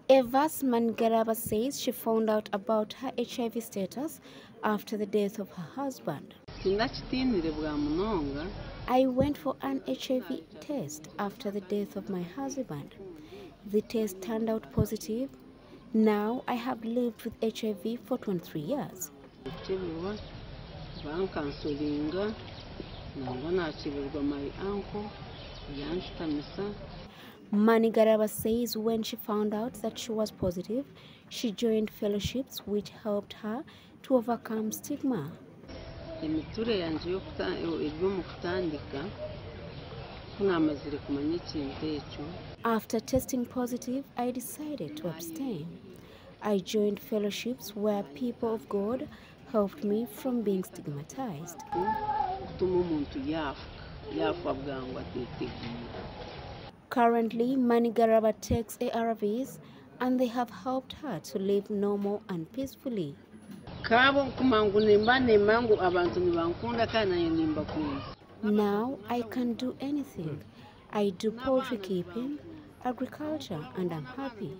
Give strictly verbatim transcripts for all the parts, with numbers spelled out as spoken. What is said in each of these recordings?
Evas Mangaraba says she found out about her H I V status after the death of her husband. I went for an H I V test after the death of my husband. The test turned out positive. Now I have lived with H I V for twenty-three years. Manigaraba says when she found out that she was positive, she joined fellowships which helped her to overcome stigma. After testing positive, I decided to abstain. I joined fellowships where people of God helped me from being stigmatized. Currently, Manigaraba takes A R Vs and they have helped her to live normal and peacefully. Now I can do anything. I do poultry keeping, agriculture, and I'm happy.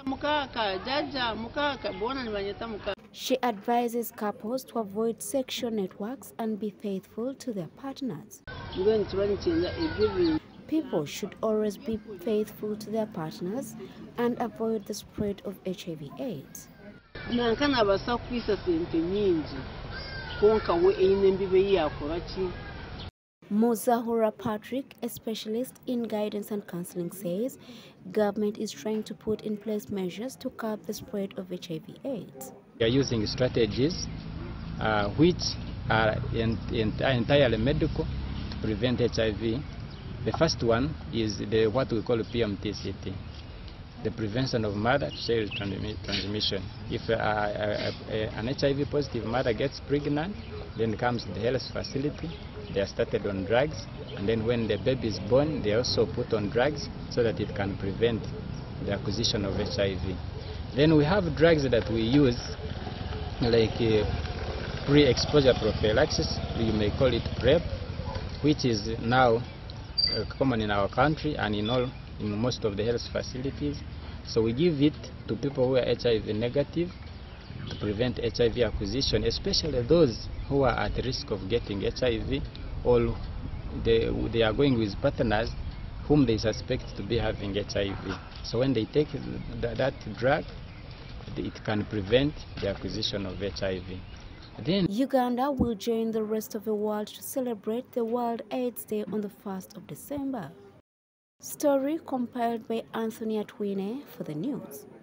She advises couples to avoid sexual networks and be faithful to their partners. People should always be faithful to their partners and avoid the spread of H I V AIDS. Muzahura Patrick, a specialist in guidance and counseling, says government is trying to put in place measures to curb the spread of H I V AIDS. We are using strategies uh, which are in, in, entirely medical to prevent H I V. The first one is the what we call P M T C T, the prevention of mother-to-child transmission. If uh, a, a, an H I V positive mother gets pregnant, then comes to the health facility, they are started on drugs, and then when the baby is born, they are also put on drugs so that it can prevent the acquisition of H I V. Then we have drugs that we use, like uh, pre-exposure prophylaxis, you may call it PrEP, which is now uh, common in our country and in all, in most of the health facilities. So we give it to people who are H I V negative to prevent H I V acquisition, especially those who are at risk of getting H I V, or they, they are going with partners whom they suspect to be having H I V. So when they take th that drug, it can prevent the acquisition of H I V. Then Uganda will join the rest of the world to celebrate the World AIDS Day on the first of December. Story compiled by Anthony Atwine for the news.